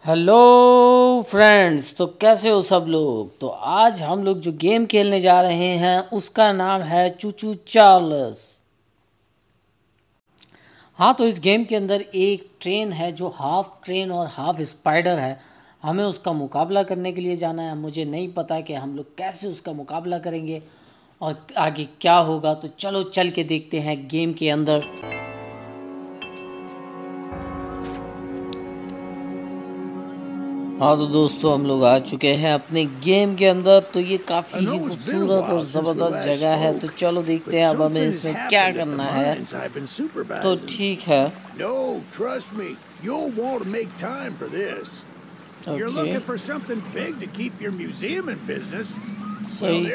Hello friends, तो कैसे हो सब लोग। तो आज हम लोग जो गेम खेलने जा रहे हैं उसका नाम है चूचू चार्ल्स। हाँ, तो इस गेम के अंदर एक ट्रेन है जो हाफ ट्रेन और हाफ स्पाइडर है। हमें उसका मुकाबला करने के लिए जाना है। मुझे नहीं पता कि हम लोग कैसे उसका मुकाबला करेंगे और आगे क्या होगा। तो चलो चल के देखते हैं गेम के अंदर। हाँ तो दोस्तों, हम लोग आ चुके हैं अपने गेम के अंदर। तो ये काफ़ी ही खूबसूरत और ज़बरदस्त जगह है। तो चलो देखते हैं अब हमें इसमें क्या करना है। तो ठीक है, ओके, सही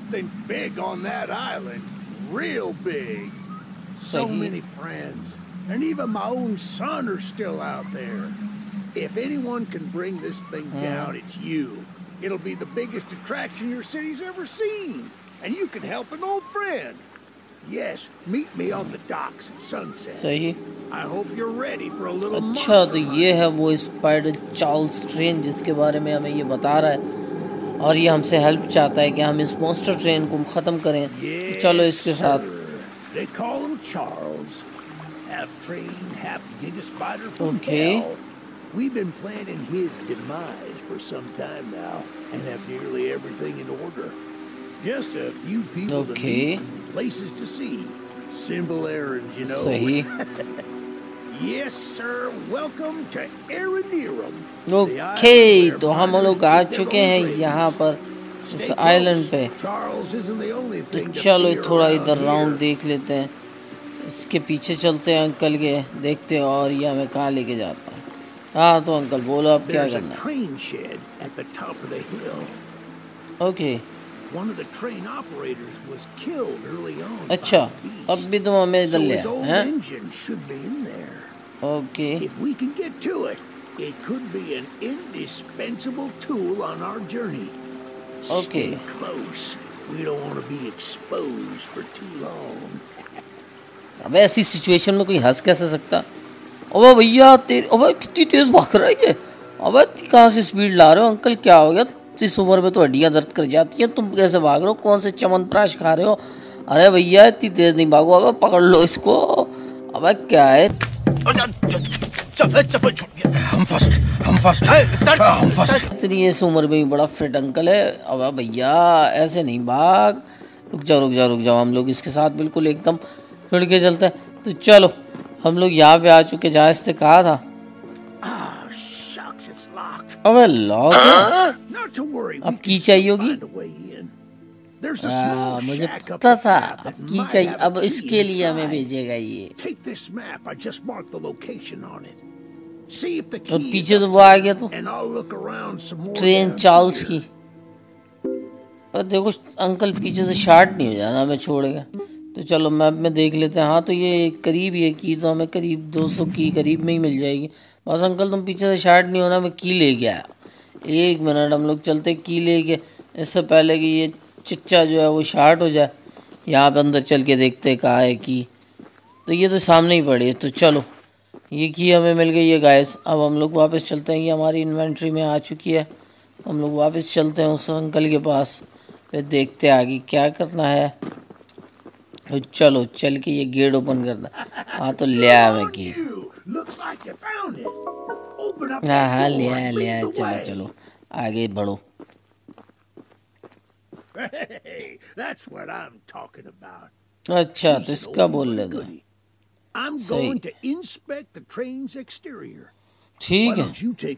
सही। If anyone can bring this thing down, it's you. It'll be the biggest attraction your city's ever seen. And you can help an old friend. Yes, meet me on the docks at sunset. सही। I hope you're ready for a little अच्छा, तो monster ये है वो spider Charles train जिसके बारे में हमें ये बता रहा है और ये हमसे हेल्प चाहता है कि हम इस मॉन्स्टर ट्रेन को ख़त्म करें। तो चलो इसके साथ। They call him Charles. Half train, half giga spider from Okay. hell. We've been planning his demise for some time now and have nearly everything in order. Just a few people to meet, places to see. Simple errands, you know. सही। Yes, sir. Welcome to Aranerum. Okay, तो हम लोग आ चुके हैं यहाँ पर इस island पे। तो चलो थोड़ा इधर राउंड देख लेते हैं। इसके पीछे चलते हैं अंकल के, देखते हैं और ये हमें कहाँ लेके जाता है। हाँ तो अंकल बोलो अब क्या करना है। ओके, अच्छा, अब भी तुम हमें इधर ले आए हैं। ओके, ओके, अब ऐसी सिचुएशन में कोई हंस कैसे सकता। अबे भैया अबे कितनी तेज भाग रहा है ये। अबे कहाँ से स्पीड ला रहे हो अंकल, क्या हो गया। इस उम्र में तो हड्डियाँ दर्द कर जाती हैं, तुम कैसे भाग रहे हो, कौन से च्यवनप्राश खा रहे हो। अरे भैया इतनी तेज नहीं भागो, अबे पकड़ लो इसको। अबे क्या है, इतनी इस उम्र में भी बड़ा फिट अंकल है। अबे भैया ऐसे नहीं भाग, रुक जाओ रुक जाओ रुक जाओ। हम लोग इसके साथ बिल्कुल एकदम खिड़ के चलते हैं। तो चलो हम लोग यहाँ पे आ चुके जहाँ इसने कहा था। अबे लॉक है, अब की चाहिए होगी। मुझे पता था अब की चाहिए। अब इसके लिए हमें भेजेगा ये। और पीछे तो वो आ गया तो ट्रेन चार्ल्स की। और देखो अंकल पीछे से शार्ट नहीं हो जाना, हमें छोड़ेगा। तो चलो मैप में देख लेते हैं। हाँ तो ये करीब ही है की, तो हमें करीब 200 की करीब में ही मिल जाएगी। बस अंकल तुम पीछे से शार्ट नहीं होना, मैं की ले गया। एक मिनट, हम लोग चलते की ले के, इससे पहले कि ये चिच्चा जो है वो शार्ट हो जाए। यहाँ पे अंदर चल के देखते कहाँ है की। तो ये तो सामने ही पड़ी है। तो चलो ये की हमें मिल गई है गाइस। अब हम लोग वापस चलते हैं, ये हमारी इन्वेंट्री में आ चुकी है। तो हम लोग वापस चलते हैं उस अंकल के पास, फिर देखते हैं आगे क्या करना है। तो चलो चल के ये गेट ओपन करना। हाँ तो ले आया मैं की। हाँ हाँ ले आया। चलो चलो आगे बढ़ो। अच्छा तो इसका बोल ले दो। सही, ठीक है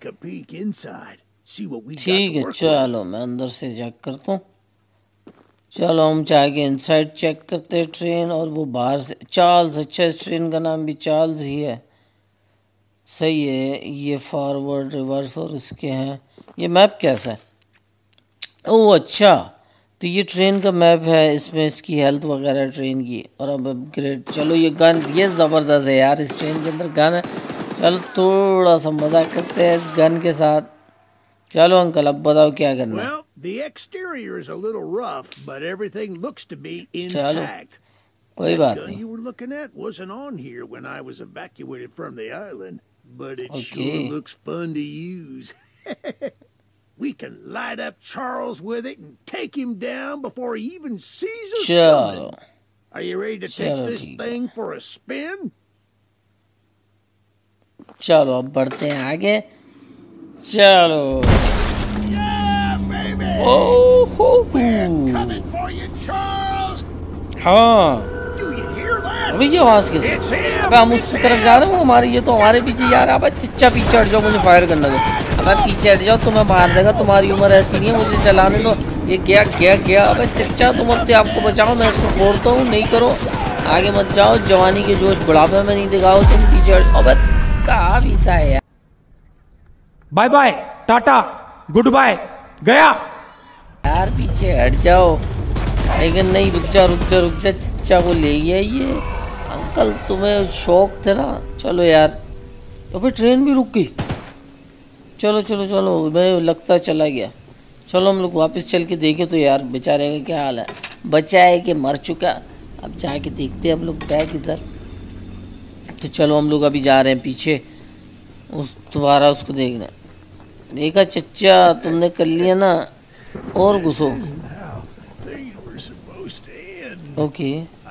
ठीक है। चलो मैं अंदर से चेक करता हूँ। चलो हम जाके इनसाइड चेक करते हैं ट्रेन, और वो बाहर से चार्ल्स। अच्छा इस ट्रेन का नाम भी चार्ल्स ही है, सही है। ये फॉरवर्ड रिवर्स और इसके हैं। ये मैप कैसा है, ओह अच्छा, तो ये ट्रेन का मैप है। इसमें इसकी हेल्थ वगैरह ट्रेन की, और अब अपग्रेड। चलो ये गन, ये ज़बरदस्त है यार, इस ट्रेन के अंदर गन है। चलो थोड़ा सा मज़ा करते हैं इस गन के साथ। चलो अंकल अब बताओ क्या करना है। The exterior is a little rough, but everything looks to be चलो intact. कोई बात नहीं। You were looking at wasn't on here when I was evacuated from the island. but it sure looks fun to use. We can light up Charles with it and take him down before he even sees us coming. Are you ready to take this thing for a spin? चलो अब बढ़ते हैं आगे. चलो. Yeah, baby. We're coming for you, Charles. हाँ. अबे ये आवाज़ कैसे? अबे हम उसकी तरफ जा रहे हो, हमारे ये तो हमारे पीछे जा रहा है. अबे चिच्चा पीछे हट जाओ, मुझे फायर करने दो. अबे पीछे हट जाओ, तुम्हें मार देगा. तुम्हारी उम्र ऐसी नहीं है, मुझे चलाने दो. ये क्या क्या क्या? अबे चिच्चा तुम अपने आप को बचाओ, मैं इसको फोड़ता हूँ. नहीं करो, आगे मत जाओ. जवानी के जोश बुढ़ापे में नहीं दिखाओ. तुम पीछे हट. अबे कहाँ पीछा है यार? Bye bye, tata, goodbye, गया यार. पीछे हट जाओ. लेकिन नहीं, रुक जा. चिच्चा को ले गया ये अंकल. तुम्हें शौक थे ना. चलो यार. अबे ट्रेन भी रुक गई. चलो मैं लगता चला गया. चलो हम लोग वापस चल के देखें तो यार बेचारे का क्या हाल है. बचा है कि मर चुका. अब जाके देखते हैं हम लोग बैग इधर. तो चलो हम लोग अभी जा रहे हैं पीछे उस दोबारा उसको देखना. देखा चच्चा, तुमने कर लिया ना. और घुसो. ओके.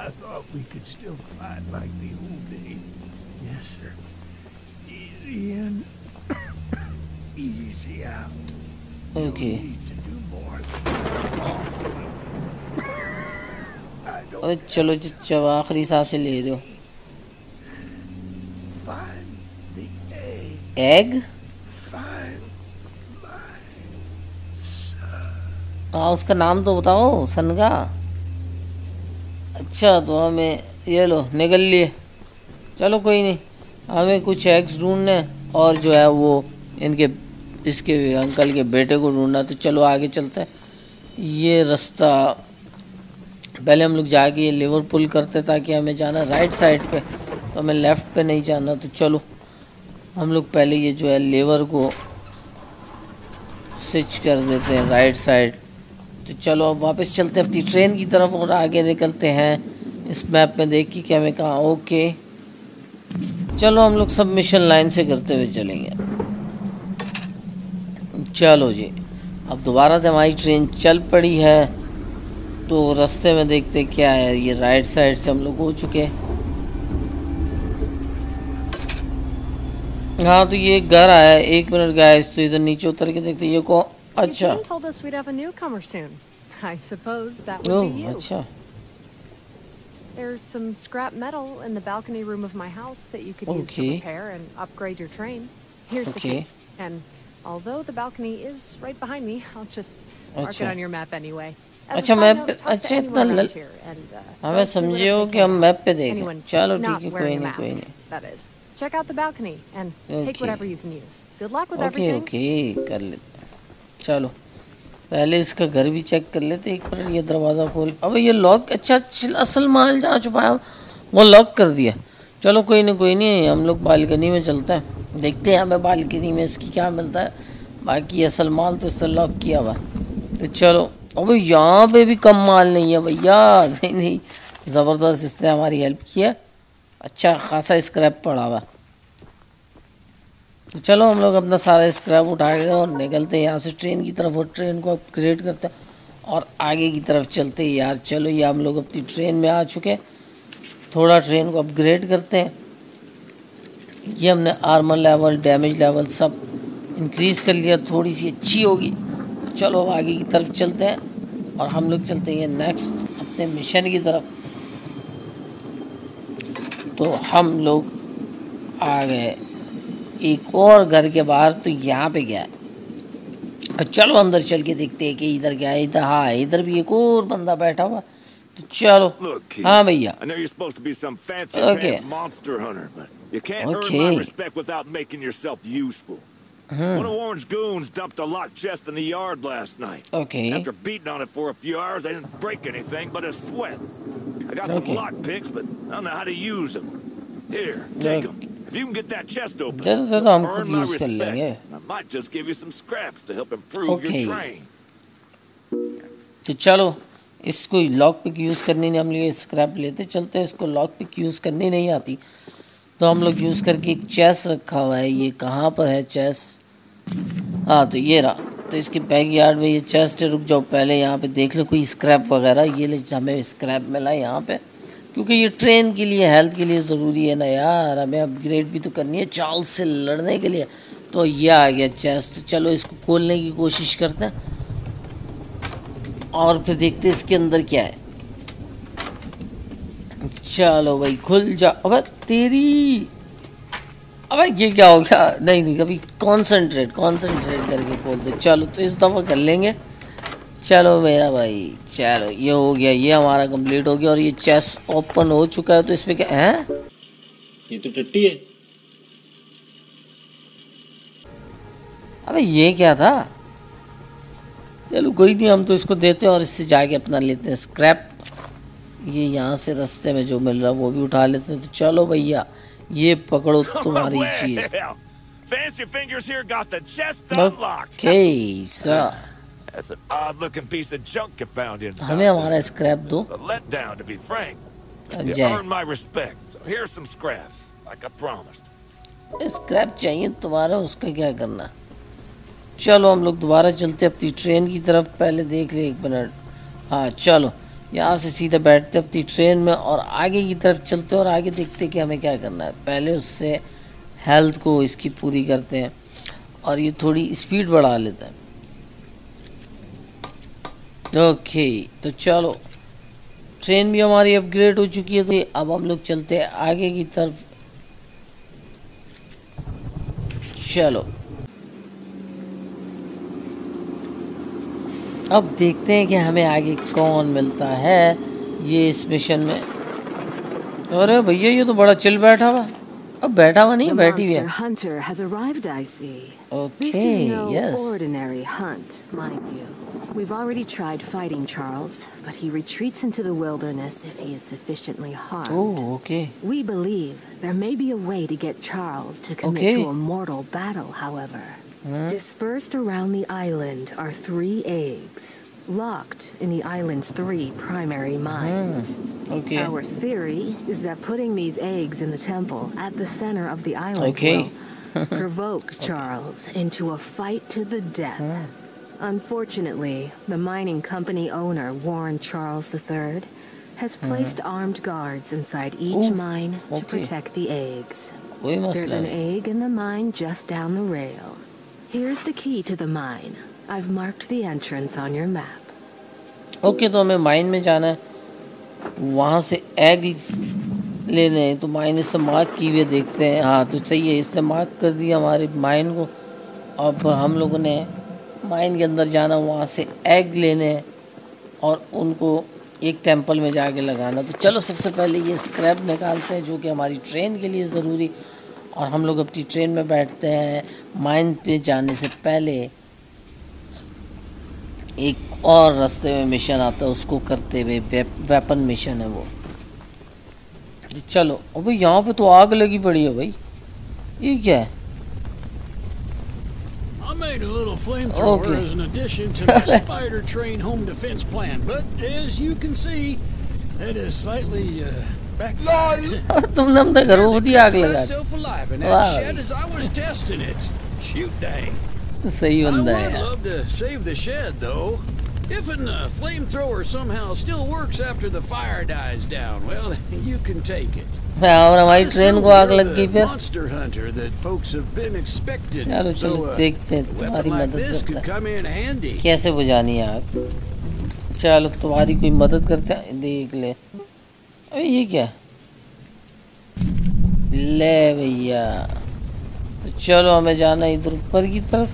ओके. अरे चलो चच्चा, आखिरी सांसें ले रहे हो. एग. हाँ, उसका नाम तो बताओ. सन का. अच्छा, तो हमें ये लो निकल लिए. चलो कोई नहीं, हमें कुछ एग्स ढूंढने और जो है वो इनके इसके अंकल के बेटे को ढूंढना. तो चलो आगे चलते हैं. ये रास्ता पहले हम लोग जाके ये लेवर पुल करते ताकि हमें जाना राइट साइड पे, तो हमें लेफ़्ट पे नहीं जाना. तो चलो हम लोग पहले ये जो है लेवर को स्विच कर देते हैं राइट साइड. तो चलो अब वापस चलते हैं अपनी ट्रेन की तरफ और आगे निकलते हैं. इस मैप में देख के हमें कहाँ. ओके. चलो हम लोग सब मिशन लाइन से करते हुए चलेंगे. चलो जी, अब दोबारा से हमारी ट्रेन चल पड़ी है. तो रास्ते में देखते क्या है. ये राइट साइड से हम लोग हो चुके. हाँ, तो ये घर आया है. 1 मिनट गाइस, तो इधर नीचे उतर के देखते ये को. अच्छा. अच्छा. There's some scrap metal in the balcony room of my house that you could use to repair and upgrade your train. Here's the key. And although the balcony is right behind me, I'll just mark it on your map anyway. अच्छा map पे. अच्छा इतना हमें समझे हो कि हम map पे देखें. चलो ठीक है, कोई नहीं. Check out the balcony and take whatever you can use. Good luck with everything. Okay कर ले. चलो पहले इसका घर भी चेक कर लेते. एक बार ये दरवाज़ा खोल. अब ये लॉक. अच्छा, असल माल जहाँ छुपाया वो लॉक कर दिया. चलो कोई नहीं, हम लोग बालकनी में चलते हैं. देखते हैं हमें बालकनी में इसकी क्या मिलता है. बाकी असल माल तो इसने लॉक किया हुआ. तो चलो. अब यहाँ पे भी कम माल नहीं है भैया. नहीं, ज़बरदस्त इसने हमारी हेल्प की है. अच्छा खासा स्क्रैप पड़ा हुआ. तो चलो हम लोग अपना सारा स्क्रैप उठा के और निकलते हैं यहाँ से ट्रेन की तरफ. और ट्रेन को अपग्रेड करते हैं और आगे की तरफ चलते हैं यार. चलो ये हम लोग अपनी ट्रेन में आ चुके हैं. थोड़ा ट्रेन को अपग्रेड करते हैं. ये हमने आर्मर लेवल, डैमेज लेवल सब इंक्रीज़ कर लिया. थोड़ी सी अच्छी होगी. तो चलो अब आगे की तरफ चलते हैं और हम लोग चलते हैं नेक्स्ट अपने मिशन की तरफ. तो हम लोग आ गए एक और घर के बाहर. तो यहाँ पे क्या है. चलो अंदर चल के देखते हैं कि इधर क्या है. इधर हाँ, इधर भी एक और बंदा बैठा हुआ. तो चलो. हाँ भैया. Okay. One of Warren's goons dumped a locked chest in the yard last night. Okay. After beating on it for a few hours, I didn't break anything but a sweat. I got some lock picks, but I don't know how to use them. Here, take them. If you can get that chest open, हम खुद use कर लेंगे. I might just give you some scraps to help improve your train. तो चलो इसको lock pick use करनी नहीं. हम लोग स्क्रैप लेते चलते हैं. इसको लॉक पिक यूज़ करनी नहीं आती. तो हम लोग यूज़ करके एक चेस रखा हुआ है। ये कहाँ पर है चेस? हाँ तो ये रहा। तो इसके बैकयार्ड में ये चेस्ट है। रुक जाओ पहले यहाँ पे देख लो कोई स्क्रैप वगैरह। ये ले हमें स्क्रैप मिला यहाँ पे, क्योंकि ये ट्रेन के लिए हेल्थ के लिए ज़रूरी है ना यार, हमें अपग्रेड भी तो करनी है चार्ल्स से लड़ने के लिए। तो ये आ गया चेस्ट। चलो इसको खोलने की कोशिश करते हैं और फिर देखते हैं इसके अंदर क्या है। चलो भाई खुल जा। अबे तेरी, अबे ये क्या हो गया? नहीं अभी कॉन्सेंट्रेट करके खोल दे। चलो तो इस दफ़ा कर लेंगे। चलो मेरा भाई, चलो ये हो गया, ये हमारा कंप्लीट हो गया और ये चेस्ट ओपन हो चुका है। तो इसमें क्या है? ये तो टट्टी है। अबे ये क्या था? चलो कोई नहीं, हम तो इसको देते हैं और इससे जाके अपना लेते हैं स्क्रैप। ये यहाँ से रास्ते में जो मिल रहा है वो भी उठा लेते हैं। तो चलो भैया ये पकड़ो तुम्हारी चीज। ओके सर, हमें हमारा स्क्रैप दो। अब जाए स्क्रैप चाहिए तुम्हारा, उसका क्या करना। चलो हम लोग दोबारा चलते अपनी ट्रेन की तरफ। पहले देख ले 1 मिनट। हाँ चलो यहाँ से सीधा बैठते अपनी ट्रेन में और आगे की तरफ चलते और आगे देखते कि हमें क्या करना है। पहले उससे हेल्थ को इसकी पूरी करते हैं और ये थोड़ी स्पीड बढ़ा लेते हैं। ओके तो चलो ट्रेन भी हमारी अपग्रेड हो चुकी है। तो अब हम लोग चलते हैं आगे की तरफ। चलो अब देखते हैं कि हमें आगे कौन मिलता है ये इस मिशन में। अरे भैया ये तो बड़ा चिल बैठा हुआ। अब बैठा हुआ नहीं, बैठी हुई है। Okay yes. We've already tried fighting Charles, but he retreats into the wilderness if he is sufficiently harmed. Oh, okay. We believe there may be a way to get Charles to commit to a mortal battle, however. Dispersed around the island are 3 eggs, locked in the island's 3 primary mines. Okay. Our theory is that putting these eggs in the temple at the center of the island will provoke Charles into a fight to the death. Unfortunately, the mining company owner, Warren Charles III, has placed armed guards inside each mine to protect the eggs. There's an egg in the mine just down the rail. Here's the key to the mine. I've marked the entrance on your map. Okay, तो हमें mine में जाना है, वहाँ से egg लेने हैं। तो माइन इससे मार्क की हुई देखते हैं। हाँ तो सही है, इसने मार्क कर दिया हमारे माइन को। अब हम लोगों ने माइन के अंदर जाना, वहाँ से एग लेने हैं और उनको एक टेंपल में जाके लगाना। तो चलो सबसे पहले ये स्क्रैप निकालते हैं जो कि हमारी ट्रेन के लिए ज़रूरी, और हम लोग अपनी ट्रेन में बैठते हैं। माइन पे जाने से पहले एक और रास्ते में मिशन आता है, उसको करते हुए वेपन मिशन है वो। चलो अबे यहाँ पे तो आग लगी पड़ी है भाई, ये क्या है? I made a little flamethrower as an addition to my spider train home defense plan, but as you can see, that is slightly backfired. तुमने हम तक घरों होती आग लगा दी। सही बंदा है। I would love to save the shed though. If a flamethrower somehow still works after the fire dies down, well, you can take it. और हमारी ट्रेन को आग लग गई फिर। चलो चलो देखते हैं, तुम्हारी मदद करते हैं कैसे बुझानी है आग। चलो तुम्हारी कोई मदद करते हैं, देख ले। अरे ये क्या ले भैया। तो चलो हमें जाना इधर ऊपर की तरफ।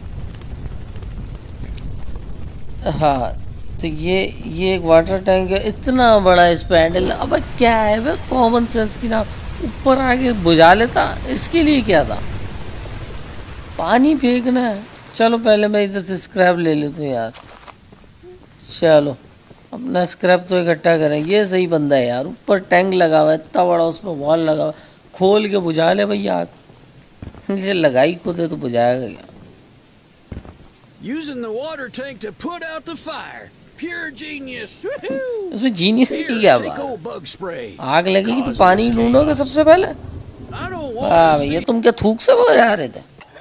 हाँ तो ये एक वाटर टैंक है, इतना बड़ा इस पे हैंडल। अब क्या है वह कॉमन सेंस की नाम, ऊपर आगे बुझा लेता। इसके लिए क्या था, पानी फेंकना है। चलो पहले मैं इधर से स्क्रैप ले लेता हूँ यार। चलो अपना स्क्रैप तो इकट्ठा करें। ये सही बंदा है यार, ऊपर टैंक लगा हुआ है इतना बड़ा, उसमें वॉल लगा हुआ, खोल के बुझा ले भैया आग। ये लगाई खुद है तो बुझाएगा क्या। Using the water tank to put out the fire. Pure genius. उसमें जीनियस की क्या बात? आग लगेगी तो पानी ढूंढोगे सबसे पहले। वाह भैया, तुम क्या थूक से वो जा रहे थे?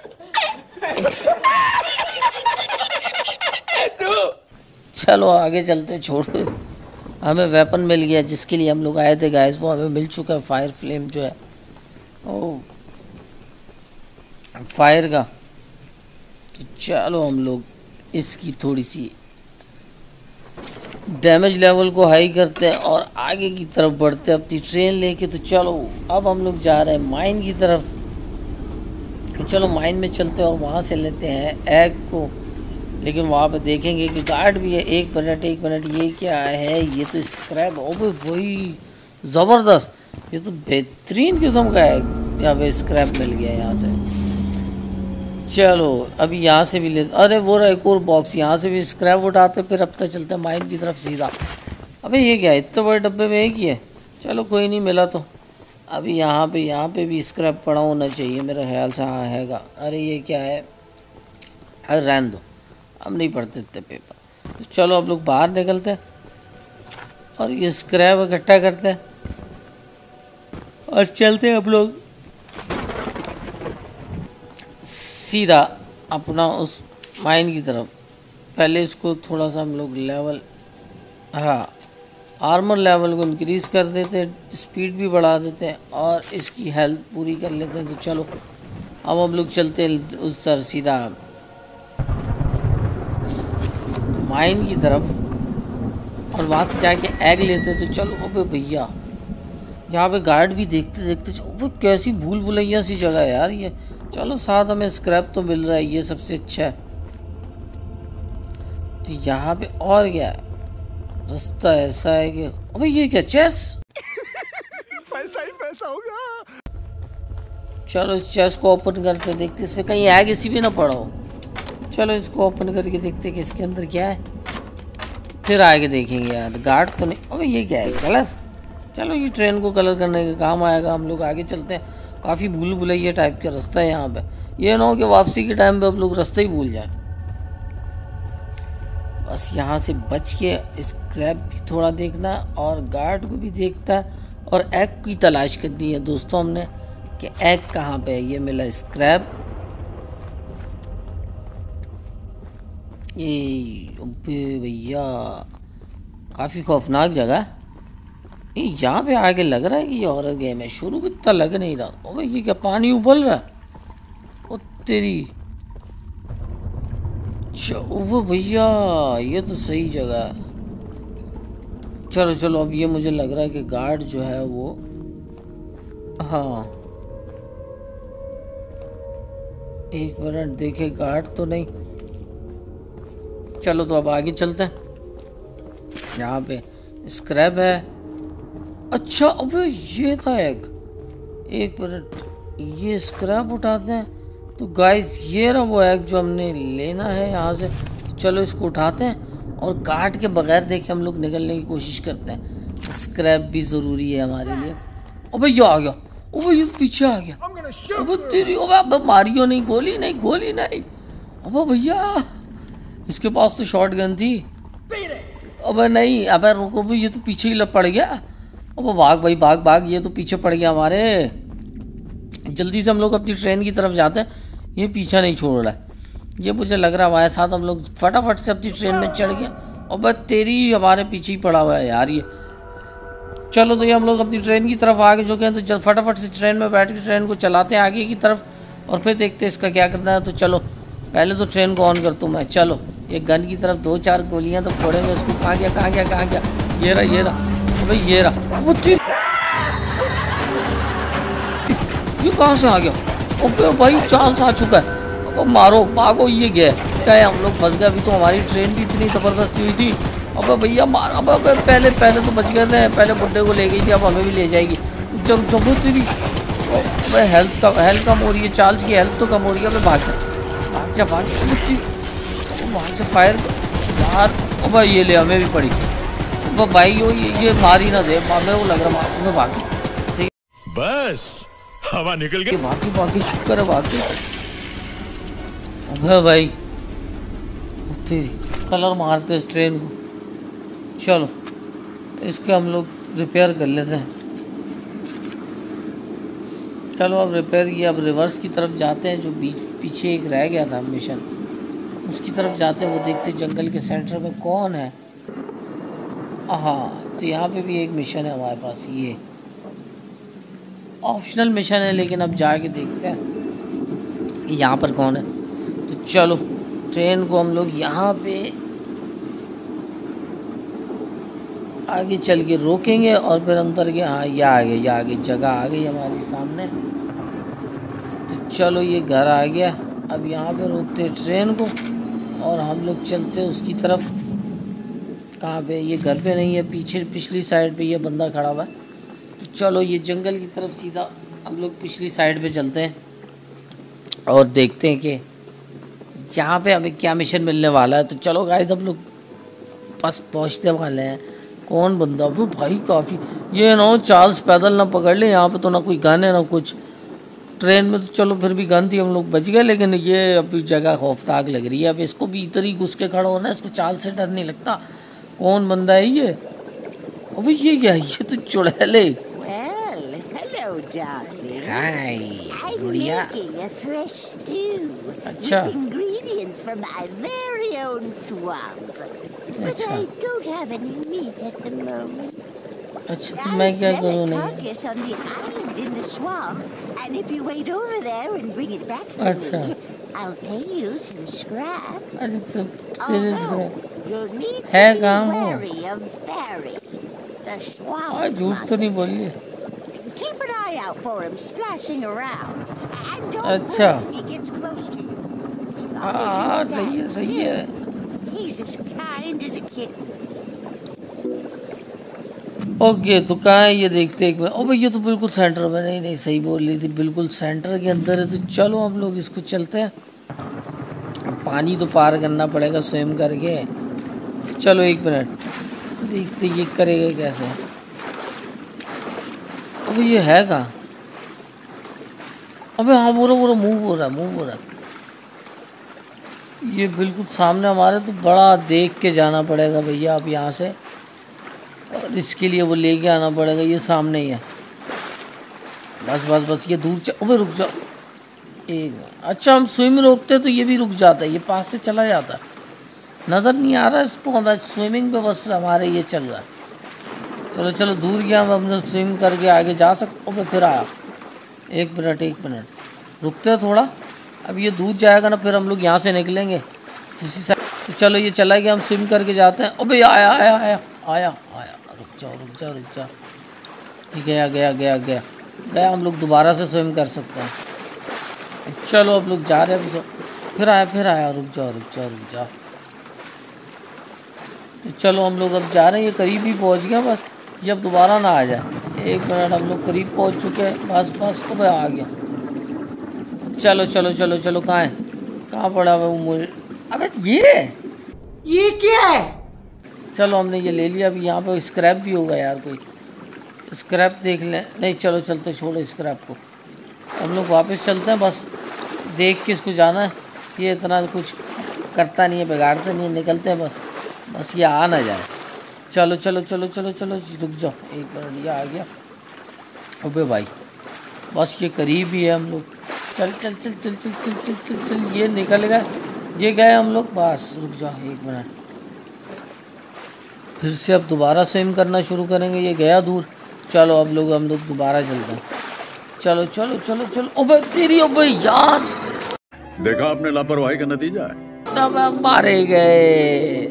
चलो आगे चलते, छोड़ो। हमें वेपन मिल गया जिसके लिए हम लोग आए थे गाइस, वो हमें मिल चुका है। फायर फ्लेम जो है, ओ फायर का। तो चलो हम लोग इसकी थोड़ी सी डैमेज लेवल को हाई करते हैं और आगे की तरफ बढ़ते हैं अपनी ट्रेन लेके। तो चलो अब हम लोग जा रहे हैं माइन की तरफ। तो चलो माइन में चलते हैं और वहाँ से लेते हैं एग को। लेकिन वहाँ पे देखेंगे कि गार्ड भी है। एक मिनट, ये क्या है? ये तो स्क्रैप। ओबे भाई ज़बरदस्त, ये तो बेहतरीन किस्म का है। यहाँ पे स्क्रैप मिल गया यहाँ से। चलो अभी यहाँ से भी ले, अरे वो रहा एक और बॉक्स, यहाँ से भी स्क्रैप उठाते फिर अब तक चलते हैं माइन की तरफ सीधा। अबे ये क्या है? इतने बड़े डब्बे में एक ही है। चलो कोई नहीं, मिला तो। अभी यहाँ पे भी स्क्रैप पड़ा होना चाहिए मेरे ख्याल से। हाँ हैगा। अरे ये क्या है? अरे रहने दो, हम नहीं पढ़ते इतने पेपर। तो चलो अब लोग बाहर निकलते हैं और ये स्क्रैप इकट्ठा करते हैं और चलते हैं अब लोग सीधा अपना उस माइन की तरफ। पहले इसको थोड़ा सा हम लोग लेवल, हाँ आर्मर लेवल को इंक्रीज़ कर देते हैं, स्पीड भी बढ़ा देते हैं और इसकी हेल्थ पूरी कर लेते हैं। तो चलो अब हम लोग चलते हैं उस तरह सीधा माइन की तरफ और वहाँ से जाके एग लेते हैं। तो चलो। अबे भैया यहाँ पे गार्ड भी देखते देखते, वो कैसी भूल भुलैया सी जगह है यार ये। चलो साथ हमें स्क्रैप तो मिल रहा है, ये सबसे अच्छा है। तो यहाँ पे और क्या है? रास्ता ऐसा है कि अबे ये क्या? चेस। पैसा ही पैसा होगा। चलो इस चेस को ओपन करते देखते, इसमें कहीं एग इसी भी ना पड़ा हो। चलो इसको ओपन करके देखते कि इसके अंदर क्या है, फिर आगे देखेंगे यार। गार्ड तो नहीं। अबे ये क्या है? कलर। चलो ये ट्रेन को कलर करने के काम आएगा। हम लोग आगे चलते हैं। काफ़ी भूल भुलैया टाइप का रास्ता है यहाँ पे। ये ना हो कि वापसी के टाइम पे हम लोग रास्ता ही भूल जाएं। बस यहाँ से बच के स्क्रैप भी थोड़ा देखना और गार्ड को भी देखता है और एग की तलाश करनी है दोस्तों हमने कि एग कहाँ पे है। ये मिला स्क्रैप। ये भैया काफ़ी खौफनाक जगह है। यहाँ पे आगे लग रहा है कि ये हॉरर गेम है। शुरू में इतना लग नहीं रहा। ओ भाई ये क्या? पानी उबल रहा है? ओ तेरी। वो भैया ये तो सही जगह है। चलो चलो अब ये मुझे लग रहा है कि गार्ड जो है वो, हाँ एक मिनट देखे, गार्ड तो नहीं। चलो तो अब आगे चलते हैं। यहाँ पे स्क्रैप है। अच्छा अबे ये था एग। एक मिनट, ये स्क्रैप उठाते हैं। तो गाइस ये रहा वो एग जो हमने लेना है यहाँ से। चलो इसको उठाते हैं और काट के बगैर देखे हम लोग निकलने की कोशिश करते हैं। स्क्रैप भी ज़रूरी है हमारे लिए। अबे ये आ गया। अबे ये पीछे आ गया। अबे तेरी, अबे मारियो नहीं, गोली नहीं, गोली नहीं। अबे भैया इसके पास तो शॉट गन थी। अबे नहीं, अबे रुको भाई, ये तो पीछे ही पड़ गया। अबे भाग भाई भाग भाग, ये तो पीछे पड़ गया हमारे। जल्दी से हम लोग अपनी ट्रेन की तरफ जाते हैं। ये पीछा नहीं छोड़ रहा है। ये मुझे लग रहा है हमारे साथ हम लोग फटाफट से अपनी ट्रेन में चढ़ गए। अबे तेरी, हमारे पीछे ही पड़ा हुआ है यार ये। चलो तो ये हम लोग अपनी ट्रेन की तरफ आ चुके हैं। तो फटाफट से ट्रेन में बैठ के ट्रेन को चलाते हैं आगे की तरफ और फिर देखते हैं इसका क्या करना है। तो चलो पहले तो ट्रेन को ऑन करता हूँ मैं। चलो ये गन की तरफ 2-4 गोलियाँ तो फोड़ेंगे उसको। कहाँ गया कहाँ गया कहाँ गया? ये रहा ये रहा। अबे ये रहा। ये कहाँ से आ गया? अबे भाई चाल सा आ चुका है। अब मारो भागो, ये गया क्या? हम लोग फंस गए। अभी तो हमारी ट्रेन भी इतनी ज़बरदस्त हुई थी। अबे भैया मार। अबे पहले तो बच गए थे। पहले बुड्ढे को ले गई थी, अब हमें भी ले जाएगी। जब सब तेरी हेल्थ कम हो रही है। चार्ल्स की हेल्थ तो कम हो रही है। अबे भाग जा भाग जा फायर यार। अब ये ले, हमें भी पड़ी। अब भाई ये मार ही ना दे, हमें वो लग रहा है भागी। सही बस हवा निकल गई। बाकी शुक्र है भाग गया। अबे भाई तेरी, कलर मारते इस ट्रेन को। चलो इसके हम लोग रिपेयर कर लेते हैं। चलो अब रिपेयर किया, अब रिवर्स की तरफ जाते हैं। जो पीछे एक रह गया था मिशन, उसकी तरफ जाते हैं। वो देखते जंगल के सेंटर में कौन है। हाँ, तो यहाँ पे भी एक मिशन है हमारे पास। ये ऑप्शनल मिशन है, लेकिन अब जाके देखते हैं यहाँ पर कौन है। तो चलो ट्रेन को हम लोग यहाँ पे आगे चल के रोकेंगे और फिर अंदर के। हाँ, ये आगे जगह आ गई हमारी सामने। तो चलो ये घर आ गया। अब यहाँ पे रोकते ट्रेन को और हम लोग चलते उसकी तरफ। कहाँ पे? ये घर पे नहीं है, पीछे पिछली साइड पे ये बंदा खड़ा हुआ है। तो चलो ये जंगल की तरफ सीधा हम लोग पिछली साइड पे चलते हैं और देखते हैं कि यहाँ पे हमें क्या मिशन मिलने वाला है। तो चलो गाइस, हम लोग बस पहुँचने वाले हैं। कौन बंदा? वो भाई काफ़ी ये ना चार्ल्स पैदल ना पकड़ ले। यहाँ पे तो ना कोई गन है ना कुछ। ट्रेन में तो चलो फिर भी गन थी, हम लोग बच गए, लेकिन ये अभी जगह खौफनाक लग रही है। अब इसको भी इधर ही घुस के खड़ा होना है। इसको चार्ल्स से डर नहीं लगता। कौन बंदा है ये? अबे ये क्या? ये तो चुड़ैले। हाय गुड़िया। अच्छा अच्छा, तो मैं क्या करूँ? नहीं अच्छा है काम हो। झूठ तो नहीं बोल रही। अच्छा हाँ, सही है। ओके, तो कहाँ है ये? देखते एक बार। ओ भाई, ये तो बिल्कुल सेंटर में। नहीं सही बोल रही थी, बिल्कुल सेंटर के अंदर है। तो चलो हम लोग इसको चलते हैं। पानी तो पार करना पड़ेगा स्विम करके। चलो 1 मिनट देखते ये करेगा कैसे। अबे ये है कहाँ? अबे हाँ, वो रहा मूव हो रहा है। ये बिल्कुल सामने हमारे। तो बड़ा देख के जाना पड़ेगा भैया अब यहाँ से, और इसके लिए वो लेके आना पड़ेगा। ये सामने ही है। बस ये दूर अबे रुक जाओ एक। अच्छा, हम स्विम रोकते तो ये भी रुक जाता है। ये पास से चला जाता है। नज़र नहीं आ रहा है इसको। हम स्विमिंग पे बस हमारे ये चल रहा है। चलो दूर गया। हम स्विम करके आगे जा सकते। अबे फिर आया। 1 मिनट रुकते हैं थोड़ा। अब ये दूर जाएगा ना, फिर हम लोग यहाँ से निकलेंगे दूसरी साइड। तो चलो ये चला गया, हम स्विम करके जाते हैं। अबे आया। रुक जा। गया। हम लोग दोबारा से स्विम कर सकते हैं। चलो अब लोग जा रहे हैं। फिर आया। रुक जा। तो चलो हम लोग अब जा रहे हैं। ये करीब ही पहुँच गया। बस ये अब दोबारा ना आ जाए। 1 मिनट, हम लोग करीब पहुँच चुके हैं। बस तो आ गया। चलो कहाँ है? कहाँ पड़ा हुआ मुझे? अबे ये क्या है? चलो हमने ये ले लिया। अभी यहाँ पे स्क्रैप भी होगा यार। कोई स्क्रैप देख लें। नहीं चलो चलते, छोड़ो स्क्रैप को। हम लोग वापस चलते हैं। बस देख के इसको जाना है। ये इतना कुछ करता नहीं है, बिगाड़ता नहीं है। निकलते हैं बस ये आ ना जाए। चलो रुक जाओ 1 मिनट। ये आ गया। अबे भाई बस ये करीब ही है। हम लोग चल। ये निकल गए। ये गए हम लोग। बस रुक जाओ 1 मिनट। फिर से अब दोबारा स्विम करना शुरू करेंगे। ये गया दूर। चलो अब हम लोग दोबारा चलते हैं। चलो। अबे तेरी, अबे यार, देखा आपने लापरवाही का नतीजा है। तब हम मारे गए।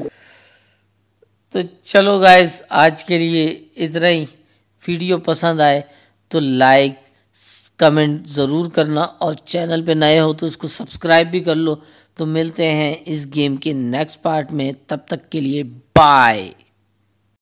तो चलो गाइस, आज के लिए इतना ही। वीडियो पसंद आए तो लाइक कमेंट ज़रूर करना, और चैनल पे नए हो तो इसको सब्सक्राइब भी कर लो। तो मिलते हैं इस गेम के नेक्स्ट पार्ट में। तब तक के लिए बाय।